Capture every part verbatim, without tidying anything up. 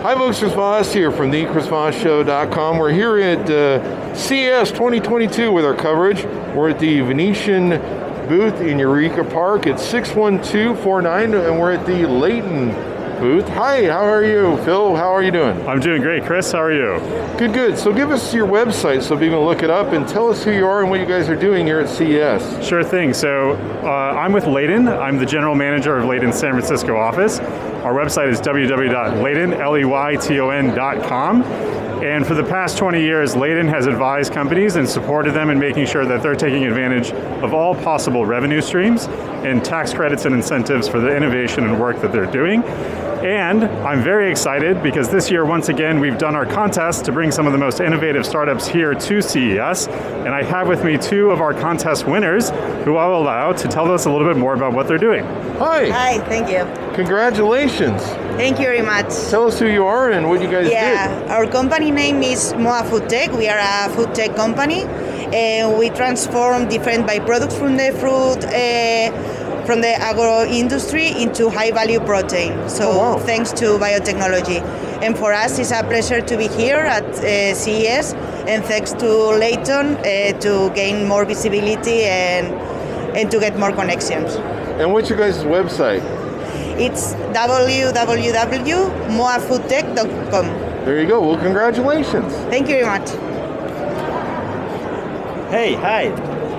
Hi folks, Chris Voss here from the chris voss show dot com. We're here at uh, C E S twenty twenty-two with our coverage. We're at the Venetian booth in Eureka Park. It's six one two four nine and we're at the Layton booth. Hi, how are you? Phil, how are you doing? I'm doing great. Chris, how are you? Good, good. So give us your website so people can look it up and tell us who you are and what you guys are doing here at C E S. Sure thing. So uh, I'm with Layton. I'm the general manager of Layton's San Francisco office. Our website is w w w dot layton dot com. And for the past twenty years, Layton has advised companies and supported them in making sure that they're taking advantage of all possible revenue streams and tax credits and incentives for the innovation and work that they're doing. And I'm very excited because this year, once again, we've done our contest to bring some of the most innovative startups here to C E S. And I have with me two of our contest winners who I'll allow to tell us a little bit more about what they're doing. Hi. Hi, thank you. Congratulations. Thank you very much. Tell us who you are and what you guys yeah, did. Yeah, our company name is Moa Food Tech. We are a food tech company, and we transform different byproducts from the fruit, uh, from the agro industry into high-value protein. So oh, wow. thanks to biotechnology. And for us, it's a pleasure to be here at uh, C E S, and thanks to Layton uh, to gain more visibility and, and to get more connections. And what's your guys' website? It's w w w dot moa food tech dot com. There you go. Well, congratulations. Thank you very much. Hey, hi.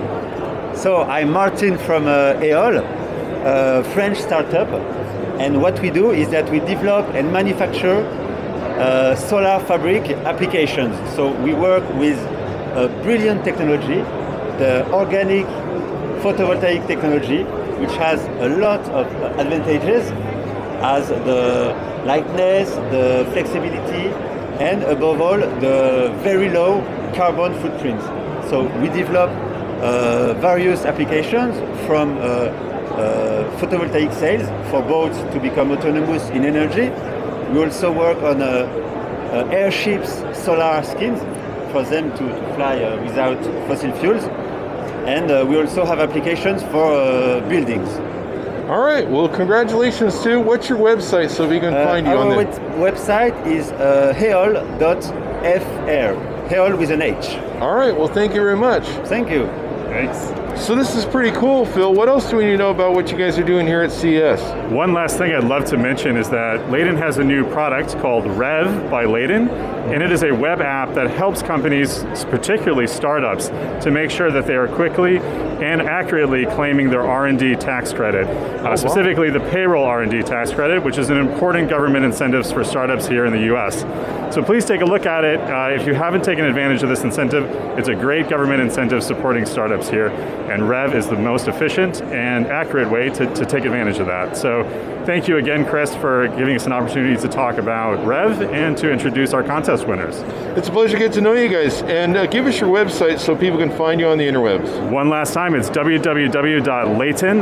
So I'm Martin from uh, Eol, a French startup. And what we do is that we develop and manufacture uh, solar fabric applications. So we work with a brilliant technology, the organic photovoltaic technology, which has a lot of advantages as the lightness, the flexibility, and above all, the very low carbon footprint. So we develop uh, various applications from uh, uh, photovoltaic cells for boats to become autonomous in energy. We also work on uh, uh, airships, solar skins for them to, to fly uh, without fossil fuels. And uh, we also have applications for uh, buildings. All right, well, congratulations too. What's your website so we can Uh, find you our on web there? website is uh, heol dot f r, Heol with an H. All right, well, thank you very much. Thank you. Thanks. So this is pretty cool, Phil. What else do we need to know about what you guys are doing here at C E S? One last thing I'd love to mention is that Layton has a new product called Rev by Layton, and it is a web app that helps companies, particularly startups, to make sure that they are quickly and accurately claiming their R and D tax credit, uh, wow. specifically the payroll R and D tax credit, which is an important government incentive for startups here in the U S. So please take a look at it. Uh, if you haven't taken advantage of this incentive, it's a great government incentive supporting startups here, and Rev is the most efficient and accurate way to, to take advantage of that. So thank you again, Chris, for giving us an opportunity to talk about Rev and to introduce our contest winners. It's a pleasure to get to know you guys, and uh, give us your website so people can find you on the interwebs. One last time, it's w w w dot layton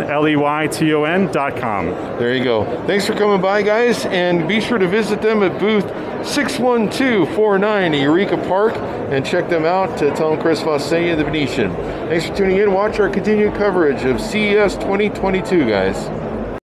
dot com. There you go. Thanks for coming by, guys, and be sure to visit them at booth six one two four nine at Eureka Park and check them out. To tell them Chris Voss sent you, the Venetian. Thanks for tuning in. Watch our continued coverage of C E S twenty twenty-two, guys.